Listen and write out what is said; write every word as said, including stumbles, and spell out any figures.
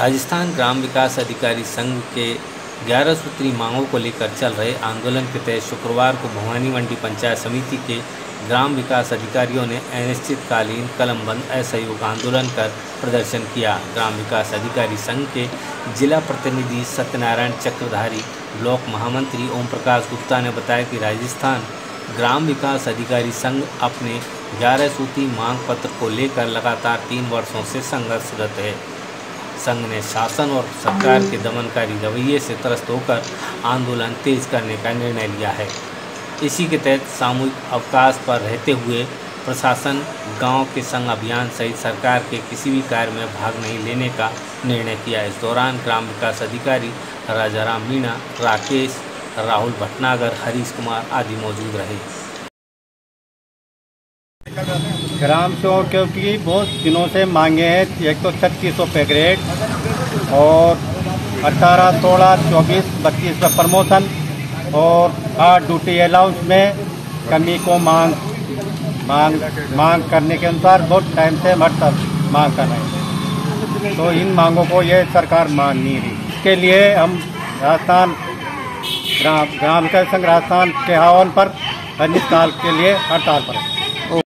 राजस्थान ग्राम विकास अधिकारी संघ के ग्यारह सूत्री मांगों को लेकर चल रहे आंदोलन के तहत शुक्रवार को भवानी मंडी पंचायत समिति के ग्राम विकास अधिकारियों ने अनिश्चितकालीन कलमबंद असहयोग आंदोलन कर प्रदर्शन किया। ग्राम विकास अधिकारी संघ के जिला प्रतिनिधि सत्यनारायण चक्रधारी, ब्लॉक महामंत्री ओम प्रकाश गुप्ता ने बताया कि राजस्थान ग्राम विकास अधिकारी संघ अपने ग्यारह सूत्री मांग पत्र को लेकर लगातार तीन वर्षों से संघर्षरत है। संघ ने शासन और सरकार के दमनकारी रवैये से त्रस्त होकर आंदोलन तेज करने का निर्णय लिया है। इसी के तहत सामूहिक अवकाश पर रहते हुए प्रशासन गांव के संघ अभियान सहित सरकार के किसी भी कार्य में भाग नहीं लेने का निर्णय किया। इस दौरान ग्राम विकास अधिकारी राजाराम मीणा, राकेश, राहुल भटनागर, हरीश कुमार आदि मौजूद रहे। ग्राम सेवकों की बहुत दिनों से मांगे हैं। एक तो छत्तीस सौ पे ग्रेड और अठारह, सोलह, चौबीस, बत्तीस का प्रमोशन और आठ ड्यूटी अलाउंस में कमी को मांग मांग मांग करने के अनुसार बहुत टाइम से हम हड़ताल मांग कर रहे हैं। तो इन मांगों को ये सरकार मान नहीं रही। इसके लिए हम राजस्थान ग्राम ग्राम विकास संघ राजस्थान के आह्वान पर अनिश्चितकाल के लिए हड़ताल पर हैं।